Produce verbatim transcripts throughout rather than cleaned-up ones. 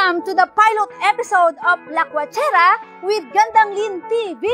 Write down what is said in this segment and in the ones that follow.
Welcome to the pilot episode of La Quachera with Gandang Lin T V!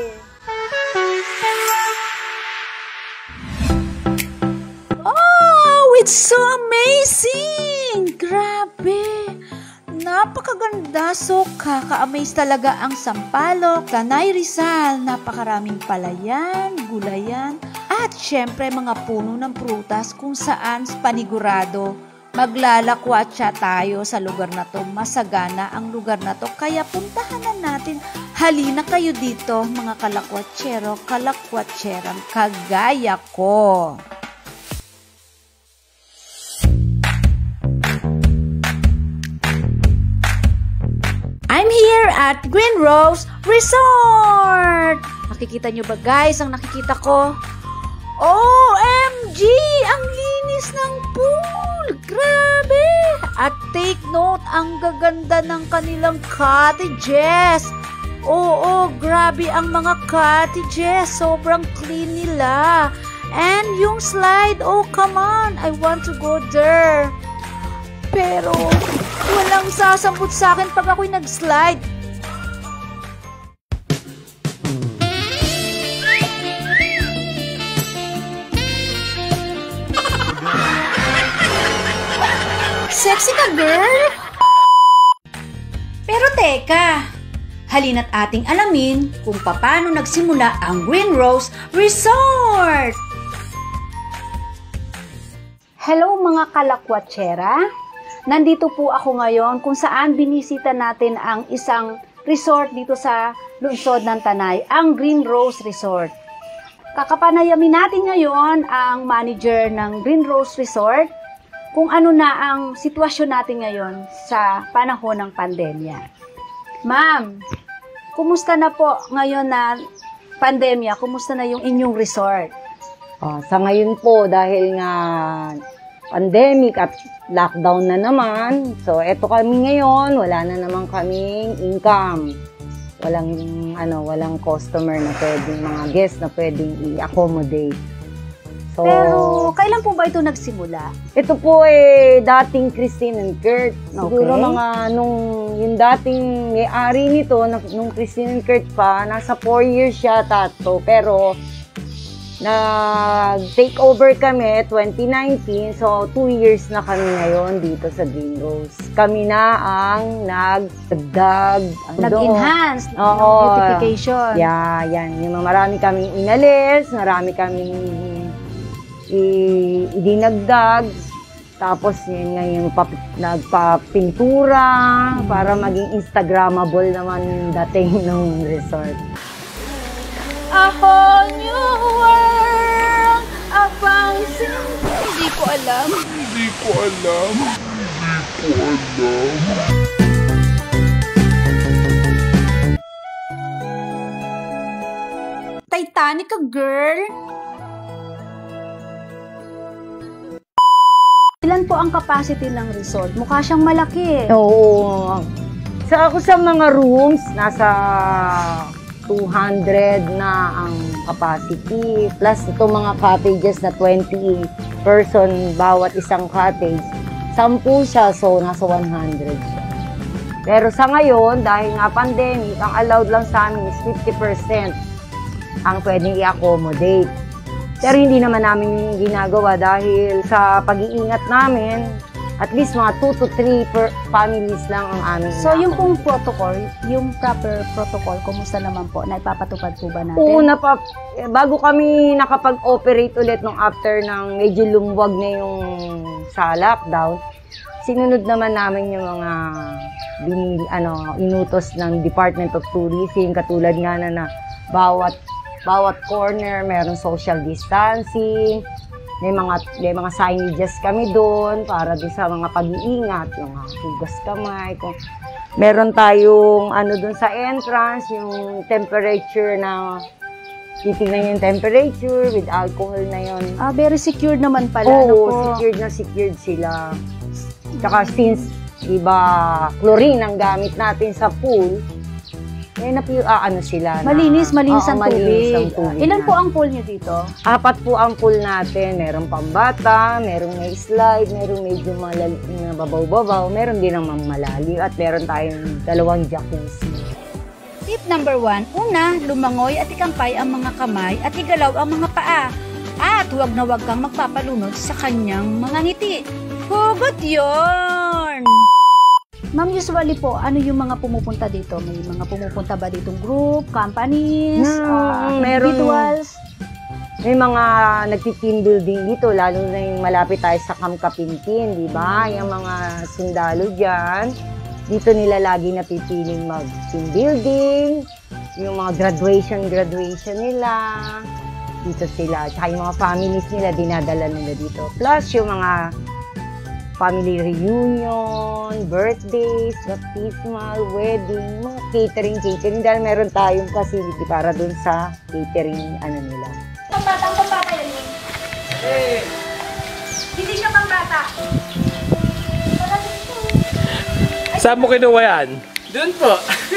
Oh, it's so amazing! Grabe! Napakaganda! So, kaka-amaze talaga ang Sampaloc, Tanay Rizal. Napakaraming palayan, gulayan, at syempre mga puno ng prutas kung saan panigurado maglalakwatsa tayo sa lugar na to. Masagana ang lugar na to, kaya puntahan na natin. Halina kayo dito mga kalakwatsero, kalakwatserang kagaya ko. I'm here at Green Rose Resort! Nakikita nyo ba guys ang nakikita ko? O M G! Ang linis ng pool! Grabe! At take note, ang gaganda ng kanilang cottages. Oo, grabe ang mga cottages. Sobrang clean nila. And yung slide, oh come on, I want to go there. Pero walang sasambot sa akin pag ako'y nag-slide. Sexy ka, girl! Pero teka, halina't ating alamin kung paano nagsimula ang Green Rose Resort! Hello mga kalakwatsera! Nandito po ako ngayon kung saan binisita natin ang isang resort dito sa lungsod ng Tanay, ang Green Rose Resort. Kakapanayamin natin ngayon ang manager ng Green Rose Resort kung ano na ang sitwasyon natin ngayon sa panahon ng pandemya. Ma'am, kumusta na po ngayon na pandemya? Kumusta na yung inyong resort? Uh, sa ngayon po, dahil nga pandemic at lockdown na naman, so eto kami ngayon, wala na naman kaming income. Walang, ano, walang customer na pwedeng, mga guest na pwedeng i-accommodate. So, pero, kailan po ba ito nagsimula? Ito po eh, dating Christine and Kurt. Siguro okay. Mga, nung, yung dating may-ari nito, nung Christine and Kurt pa, nasa four years siya, tato. Pero, nag-take over kami, twenty nineteen. So, two years na kami ngayon dito sa Green Rose. Kami na ang nagdag, nag-enhance ng beautification. Yeah, yan. Yung marami kaming inalis, marami kaming idinagdag, tapos yun nga yung nagpapintura mm-hmm. para maging Instagrammable naman yung dating ng resort. A whole new world, a fountain. Hindi ko alam. Hindi ko alam. Hindi ko alam. Titanic ka, girl. Ilan po ang capacity ng resort? Mukha siyang malaki. Oo. Sa ako sa mga rooms, nasa two hundred na ang capacity. Plus itong mga cottages na twenty person bawat isang cottage. Sampu siya, so nasa one hundred siya. Pero sa ngayon, dahil nga pandemic, ang allowed lang sa amin is fifty percent ang pwedeng i-accommodate. Pero hindi naman namin yung ginagawa dahil sa pag-iingat namin, at least mga two to three per families lang ang aming So yung pong protocol, yung proper protocol, kumusta naman po? Naipapatupad po ba natin? Oo, napap eh, bago kami nakapag-operate ulit nung after ng medyo lumuwag na yung sa lockdown, sinunod naman namin yung mga binil, ano, inutos ng Department of Tourism, katulad nga na na bawat Bawat corner, mayroong social distancing, may mga, may mga signages kami doon para doon sa mga pag-iingat, yung mga hugas kamay. Kung meron tayong ano doon sa entrance, yung temperature na, titignan yung temperature with alcohol na yun. Ah, very secured naman pala. Oo, ano secured na secured sila. Tsaka since, iba, chlorine ang gamit natin sa pool, Eh, napi, ah, ano sila. Malinis, na, malinis oo, ang malinis tubig. ang tubig Ilan na. po ang pool nyo dito? Apat po ang pool natin. Meron pambata, merong may slide, merong medyo malal na babaw-babaw, meron din ang malalim at meron tayong dalawang jacuzzi. Tip number one, una, lumangoy at ikampay ang mga kamay at igalaw ang mga paa. At huwag na huwag kang magpapalunod sa kanyang mga ngiti. Hugot yun! Ma'am, usually po, ano yung mga pumupunta dito? May mga pumupunta ba ditong group, companies, Hmm, uh, meron. individuals? May mga nagti-team building dito, lalo na yung malapit tayo sa Camp Kapintin, di ba? Yung mga sundalo dyan, dito nila lagi napipiling mag-team building, yung mga graduation, graduation nila, dito sila. Tsaka yung mga families nila, dinadala nila dito. Plus yung mga family reunion, birthdays, baptismal, wedding, mga catering, catering. Dahil meron tayong facility para dun sa catering, ano nila. Pambata, pambata yan eh. Eh, Hindi siya pambata. Saan mo kinuha yan? doon po.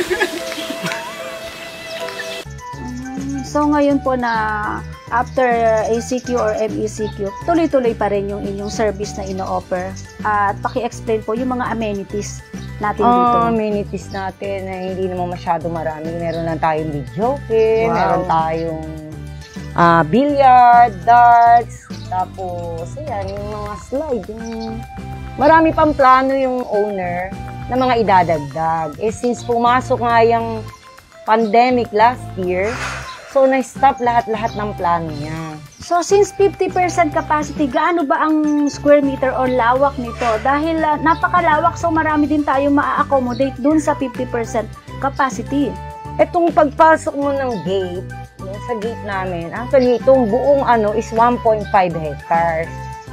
So ngayon po na after A C Q or M E C Q, tuloy-tuloy pa rin yung inyong service na ino-offer. At paki-explain po yung mga amenities natin dito. Ah, amenities natin na hindi naman masyado marami. Meron lang tayong video game, Wow. meron tayong ah, billiard, darts, tapos ayan, yung mga slide. Yung... Marami pang plano yung owner na mga idadagdag. Eh since pumasok nga yung pandemic last year, so na-stop lahat-lahat ng plano niya. So since fifty percent capacity, gaano ba ang square meter or lawak nito? Dahil uh, napakalawak, so marami din tayo ma-accommodate dun sa fifty percent capacity. Etong pagpasok mo ng gate, yung sa gate namin, actually itong buong ano is one point five hectares.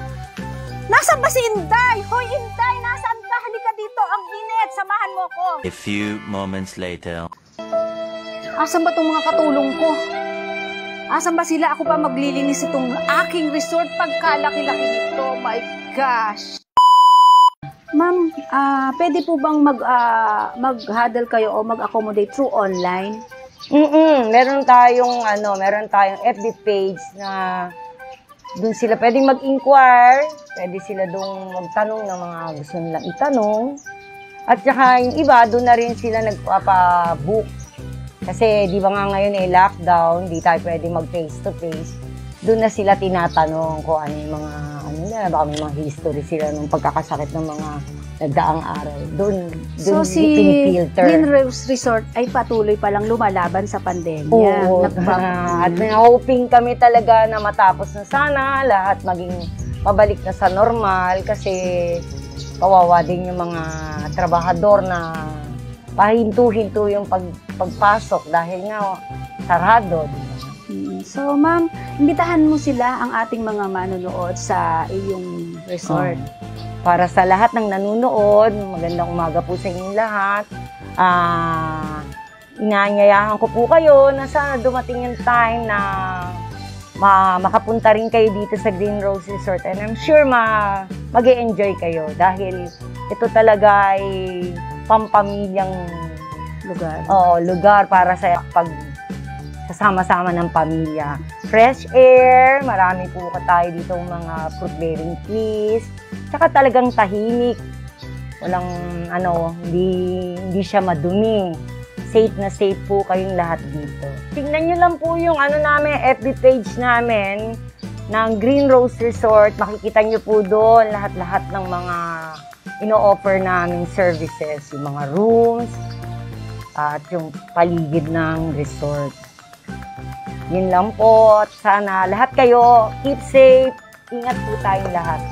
Nasaan ba si Inday? Hoy Inday, nasaan ka? Halika dito, ang init, samahan mo ko. A few moments later. Asan ba itong mga katulong ko? Asan ba sila? Ako pa maglilinis itong aking resort pagkalaki-laki nito. My gosh! Ma'am, ah pwede po bang mag, ah, mag-huddle kayo o mag-accommodate through online? Mm-mm, meron tayong ano, meron tayong F B page na doon sila pwedeng mag-inquire, pwede sila doon magtanong ng mga gusto nilang itanong. At saka yung iba, doon na rin sila nagpapa-book. Kasi di ba nga ngayon eh, lockdown, di tayo pwede mag-face-to-face. Doon na sila tinatanong kung ano yung mga, ano nila, baka may mga history sila nung pagkakasakit ng mga nagdaang araw. Doon, So doon si pinifilter. Green Rose Resort ay patuloy palang lumalaban sa pandemya. Oo, Nagpa- at hoping kami talaga na matapos na sana, lahat maging pabalik na sa normal kasi kawawa din yung mga trabahador na pahinto-hinto yung pag, pagpasok dahil nga sarado. Mm, So ma'am, imbitahan mo sila ang ating mga manonood sa iyong resort. Para sa lahat ng nanonood, magandang umaga po sa inyong lahat. Ah, inaanyayahan ko po kayo na sana dumating yung time na ma makapunta rin kayo dito sa Green Rose Resort. And I'm sure ma mag-e-enjoy kayo dahil ito talaga ay pampamilyang Lugar. oh, lugar para sa pag kasama-sama ng pamilya. Fresh air, marami po ka tayo dito mga fruit-bearing trees. Tsaka talagang tahimik. Walang ano, hindi hindi siya madumi. Safe na safe po kayong lahat dito. Tingnan niyo lang po yung ano namin, F B page namin ng Green Rose Resort. Makikita niyo po doon lahat-lahat ng mga ino-offer naming services, yung mga rooms at yung paligid ng resort. Yun lang po. At sana lahat kayo keep safe. Ingat po tayong lahat.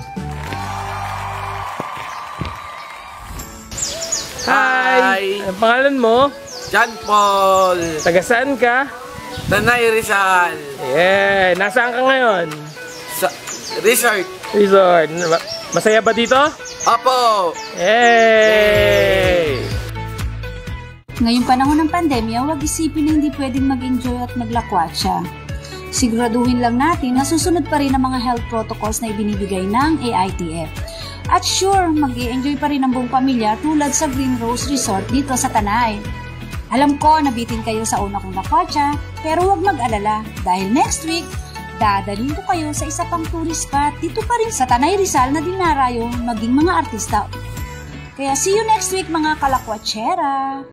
Hi! Ang pangalan mo? John Paul. Taga saan ka? Tanay Rizal. Yeah! Nasaan ka ngayon? Sa resort. Resort. Ma- Masaya ba dito? Apo. Yay! Ngayong panahon ng pandemya, huwag isipin na hindi pwedeng mag-enjoy at maglakwatsa. Siguraduhin lang natin na susunod pa rin ang mga health protocols na ibinibigay ng A I T F. At sure, mag-i-enjoy pa rin ang buong pamilya tulad sa Green Rose Resort dito sa Tanay. Alam ko nabitin kayo sa una kong lakwatsa, pero huwag mag-alala dahil next week, dadalhin ko kayo sa isa pang tourist spot dito pa rin sa Tanay Rizal na dinarayo maging mga artista. Kaya see you next week mga kalakwatsera!